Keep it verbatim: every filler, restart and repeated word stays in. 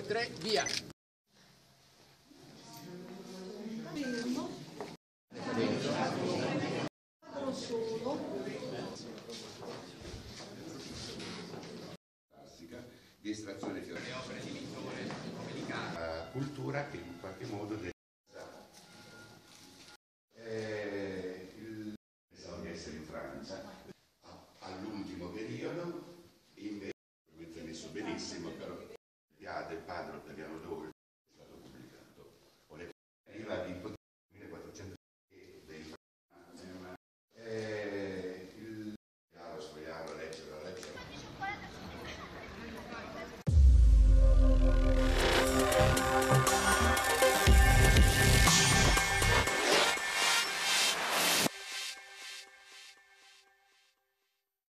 tre, via! Di estrazione fiorente, le opere di Vittore, come di Carlo, cultura che in qualche modo